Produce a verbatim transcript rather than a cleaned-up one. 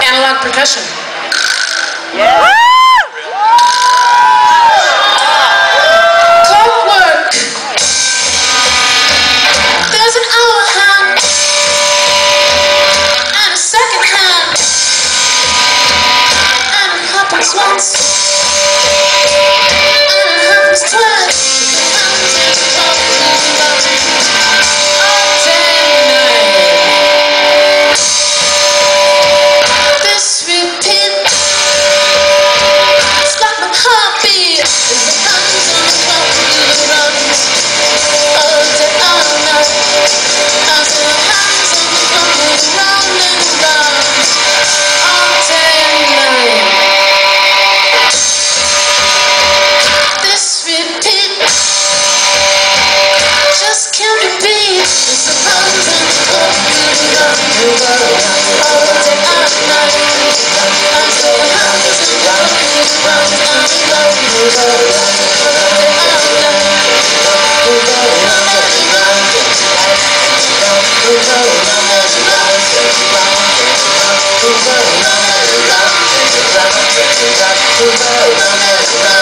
analog percussion. Yeah. Clockwork. There's an hour hand and a second hand, and it happens once, and it happens twice. All day and night. This repeats. It's like my heartbeat as it comes on the clock and it runs all day, all night. As it hangs on the clock and it round and round all day and night. This repeats. Just can't be beat as it comes on the clock and it runs all day, all night. As it hangs on the clock and it round and round all day, all night. Over, over, over, over, over, over, over, over, over,